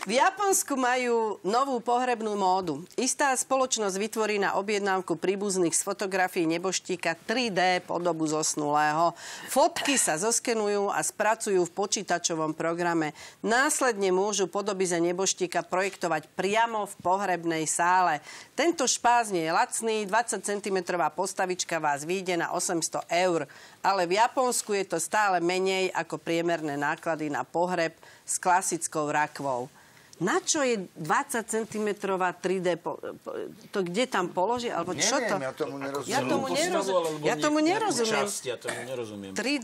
V Japonsku majú novú pohrebnú módu. Istá spoločnosť vytvorí na objednávku príbuzných z fotografií neboštíka 3D podobu zosnulého. Fotky sa zoskenujú a spracujú v počítačovom programe. Následne môžu podoby za neboštíka projektovať priamo v pohrebnej sále. Tento špás nie je lacný, 20 cm postavička vás vyjde na 800 €, ale v Japonsku je to stále menej ako priemerné náklady na pohreb s klasickou rakvou. Na čo je 20 cm 3D? To kde tam položí? Alebo čo to? Neviem, ja tomu nerozumiem. Ja tomu nerozumiem. 3D...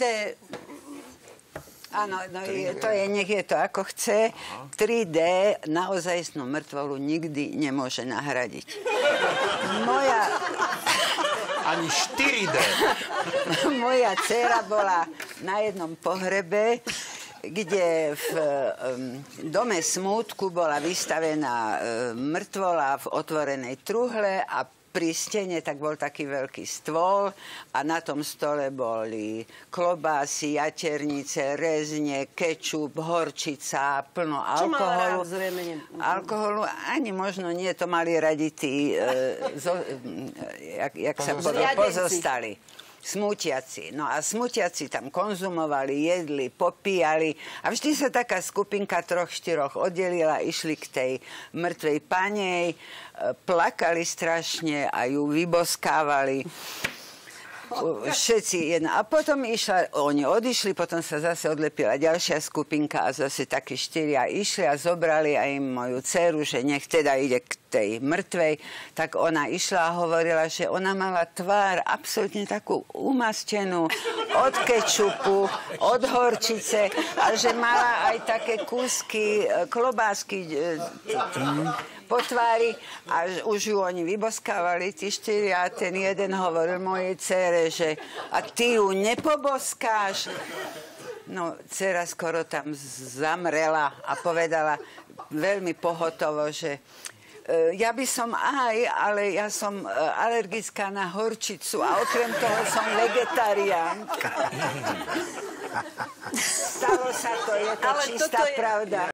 Áno, no nech je to ako chce. 3D naozajstnú mŕtvolu nikdy nemôže nahradiť. Ani 4D. Moja dcéra bola na jednom pohrebe, kde v dome smútku bola vystavená mŕtvola v otvorenej truhle a pri stene tak bol taký veľký stôl a na tom stole boli klobásy, jaternice, rezne, kečup, horčica, plno alkoholu. Čo mal rád alkoholu ani možno nie, to mali radi tí, jak sa povedal, pozostali. Smútiaci. No a smútiaci tam konzumovali, jedli, popíjali a vždy sa taká skupinka 3-4 oddelila, išli k tej mŕtvej panej, plakali strašne a ju vyboskávali. Všetci jedna. A potom oni odišli, potom sa zase odlepila ďalšia skupinka a zase takí 4 išli a zobrali aj moju dceru, že nech teda ide k tej mŕtvej. Tak ona išla a hovorila, že ona mala tvár absolútne takú umastenú od kečupu, od horčice a že mala aj také kúsky klobásky po tvári a už ju oni vyboskávali, tí 4 a ten jeden hovoril mojej dcére, že a ty ju nepoboskáš. No, dcera skoro tam zamrela a povedala veľmi pohotovo, že ja by som aj, ale ja som alergická na horčicu a okrem toho som vegetariánka. Stalo sa to, je to čistá pravda.